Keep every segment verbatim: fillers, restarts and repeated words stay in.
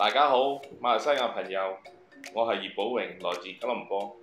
大家好，馬來西亞朋友，我係葉寶榮，來自吉隆坡。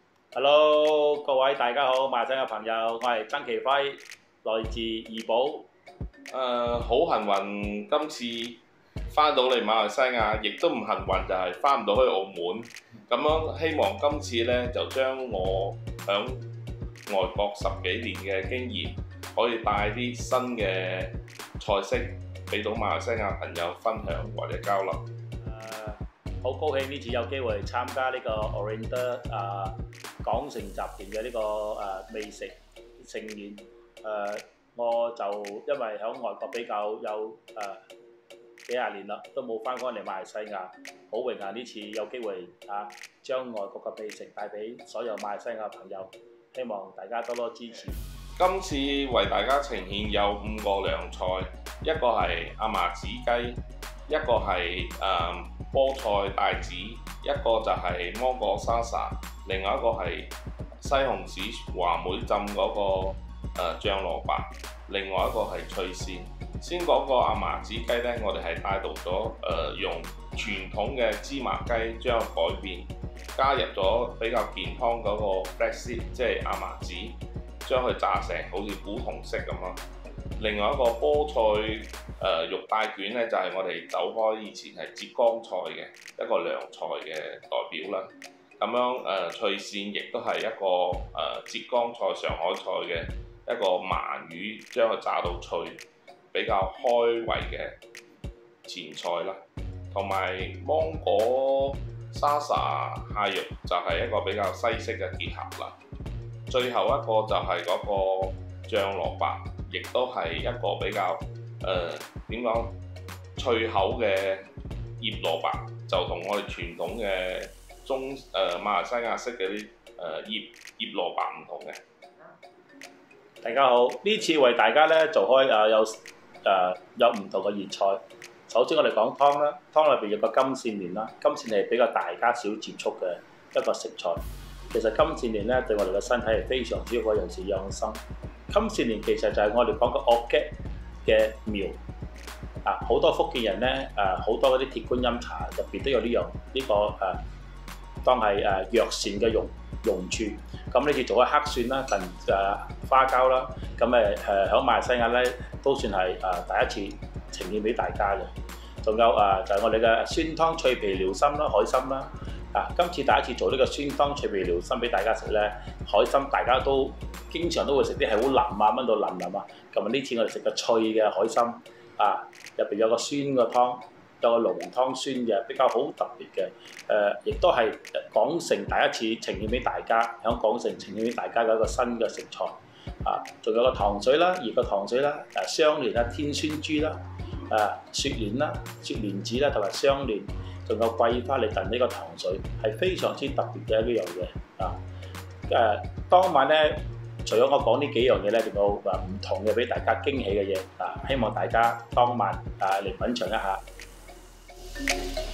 Hello，各位大家好，馬來西亞朋友，我係曾奇輝，來自怡保。 誒、呃，好幸運今次翻到嚟馬來西亞，亦都唔幸運就係翻唔到去澳門。咁樣希望今次呢，就將我響外國十幾年嘅經驗，可以帶啲新嘅菜式俾到馬來西亞朋友分享或者交流。 好高興呢次有機會參加呢個 Oriental 啊港城集團嘅呢個誒美食盛宴。誒，我就因為喺外國比較有誒幾廿年啦，都冇翻返嚟馬來西亞，好榮幸呢次有機會啊將外國嘅美食帶俾所有馬來西亞朋友，希望大家多多支持。 今次為大家呈現有五個涼菜，一個係阿麻子雞，一個係誒、呃、菠菜帶子，一個就係芒果沙沙，另外一個係西紅柿話梅浸嗰、那個誒、呃、醬蘿蔔，另外一個係脆線。先講個阿麻子雞呢，我哋係帶動咗誒用傳統嘅芝麻雞將改變，加入咗比較健康嗰個 flaxseed，即係阿麻子，將佢炸成好似古銅色咁咯。另外一個菠菜誒、呃、肉帶卷咧，就係、是、我哋走開以前係浙江菜嘅一個涼菜嘅代表啦。咁樣誒、呃、脆線亦都係一個誒、呃、浙江菜、上海菜嘅一個鰻魚，將佢炸到脆，比較開胃嘅前菜啦。同埋芒果沙沙蟹肉就係一個比較西式嘅結合啦。最後一個就係嗰個醬蘿蔔，亦都係一個比較誒點講脆口嘅醃蘿蔔，就同我哋傳統嘅中誒、呃、馬來西亞式嘅啲誒醃醃蘿蔔唔同嘅。 大家好，呢次為大家咧做開誒有誒、呃、有唔同嘅熱菜。首先我哋講湯啦，湯裏邊有個金線蓮啦，金線蓮係比較大家少接觸嘅一個食材。其實金線蓮咧對我哋嘅身體係非常之好，尤其是養生。金線蓮其實就係我哋講嘅惡雞嘅苗啊！好多福建人咧誒，好、啊、多嗰啲鐵觀音茶入邊都有呢樣呢個誒、啊，當係誒藥膳嘅用用處。咁呢次做咗黑蒜啦、近誒、啊、花膠啦，咁誒誒喺馬來西亞咧都算係誒、啊、第一次呈現俾大家嘅。仲有誒、啊、就係、是、我哋嘅酸湯脆皮遼參啦、海參啦。啊！今次第一次做呢個酸湯脆皮遼參俾大家食咧，海參大家都經常都會食啲係好腍啊，炆到腍腍啊。咁啊呢次我哋食個脆嘅海參，啊入邊有個酸嘅湯，有個濃湯酸嘅，比較好特別嘅。誒、呃，亦都係港城第一次呈現俾大家，喺港城呈現俾大家嘅一個新嘅食材。啊，仲有個糖水啦，熱個糖水啦，誒雙蓮啦、天酸豬啦、誒、啊、雪蓮啦、雪蓮子啦，同埋雙蓮。仲有桂花嚟燉呢個糖水，係非常之特別嘅一樣嘢啊！誒、呃，當晚咧，除咗我講呢幾樣嘢咧，仲有誒唔同嘅俾大家驚喜嘅嘢啊！希望大家當晚啊嚟品嚐一下。